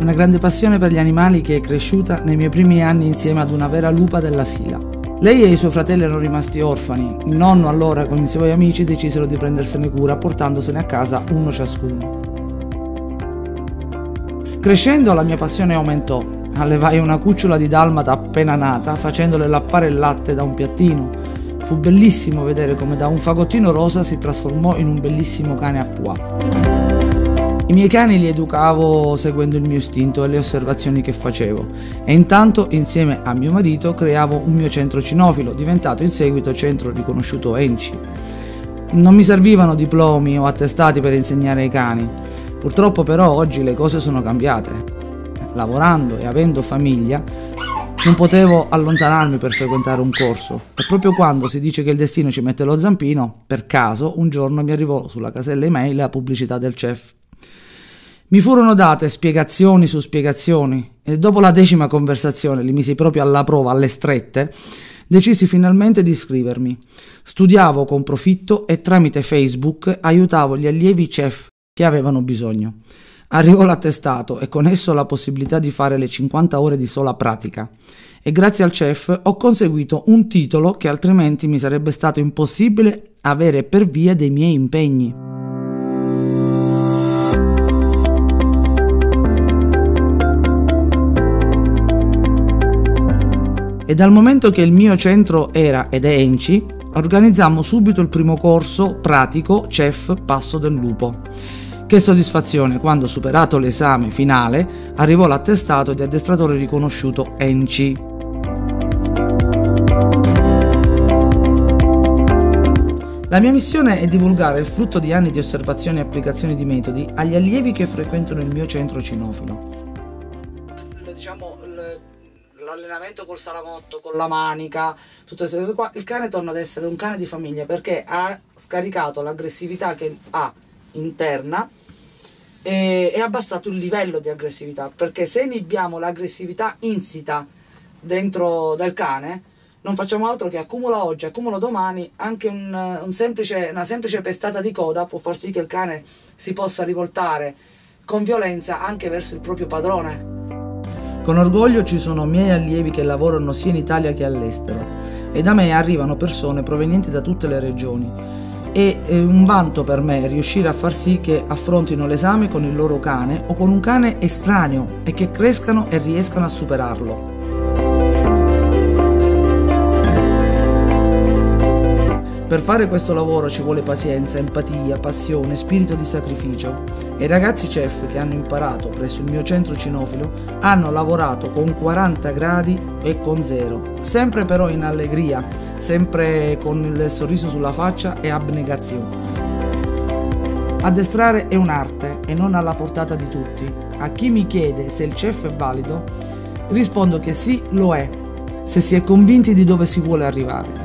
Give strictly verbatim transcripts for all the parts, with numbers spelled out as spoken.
Una grande passione per gli animali che è cresciuta nei miei primi anni insieme ad una vera lupa della Sila. Lei e i suoi fratelli erano rimasti orfani. Il nonno allora con i suoi amici decisero di prendersene cura portandosene a casa uno ciascuno. Crescendo la mia passione aumentò. Allevai una cucciola di dalmata appena nata facendole lappare il latte da un piattino. Fu bellissimo vedere come da un fagottino rosa si trasformò in un bellissimo cane a pois. I miei cani li educavo seguendo il mio istinto e le osservazioni che facevo e intanto insieme a mio marito creavo un mio centro cinofilo, diventato in seguito centro riconosciuto E N C I. Non mi servivano diplomi o attestati per insegnare ai cani, purtroppo però oggi le cose sono cambiate. Lavorando e avendo famiglia non potevo allontanarmi per frequentare un corso e proprio quando si dice che il destino ci mette lo zampino, per caso un giorno mi arrivò sulla casella email la pubblicità del C E F. Mi furono date spiegazioni su spiegazioni e dopo la decima conversazione, li misi proprio alla prova, alle strette, decisi finalmente di iscrivermi. Studiavo con profitto e tramite Facebook aiutavo gli allievi C E F che avevano bisogno. Arrivò l'attestato e con esso la possibilità di fare le cinquanta ore di sola pratica e grazie al C E F ho conseguito un titolo che altrimenti mi sarebbe stato impossibile avere per via dei miei impegni. E dal momento che il mio centro era ed è E N C I, organizzammo subito il primo corso pratico C E F Passo del Lupo. Che soddisfazione quando, superato l'esame finale, arrivò l'attestato di addestratore riconosciuto E N C I. La mia missione è divulgare il frutto di anni di osservazioni e applicazioni di metodi agli allievi che frequentano il mio centro cinofilo. Diciamo l'allenamento col salamotto, con la manica, tutte queste cose qua, il cane torna ad essere un cane di famiglia perché ha scaricato l'aggressività che ha interna e, e abbassato il livello di aggressività, perché se inibiamo l'aggressività insita dentro del cane non facciamo altro che accumula oggi, accumula domani, anche un, un semplice, una semplice pestata di coda può far sì che il cane si possa rivoltare con violenza anche verso il proprio padrone. Con orgoglio ci sono miei allievi che lavorano sia in Italia che all'estero e da me arrivano persone provenienti da tutte le regioni. E è un vanto per me riuscire a far sì che affrontino l'esame con il loro cane o con un cane estraneo e che crescano e riescano a superarlo. Per fare questo lavoro ci vuole pazienza, empatia, passione, spirito di sacrificio. E i ragazzi C E F che hanno imparato presso il mio centro cinofilo hanno lavorato con quaranta gradi e con zero, sempre però in allegria, sempre con il sorriso sulla faccia e abnegazione. Addestrare è un'arte e non alla portata di tutti. A chi mi chiede se il C E F è valido, rispondo che sì, lo è, se si è convinti di dove si vuole arrivare.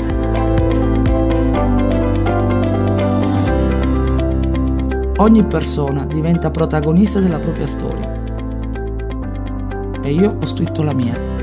Ogni persona diventa protagonista della propria storia e io ho scritto la mia.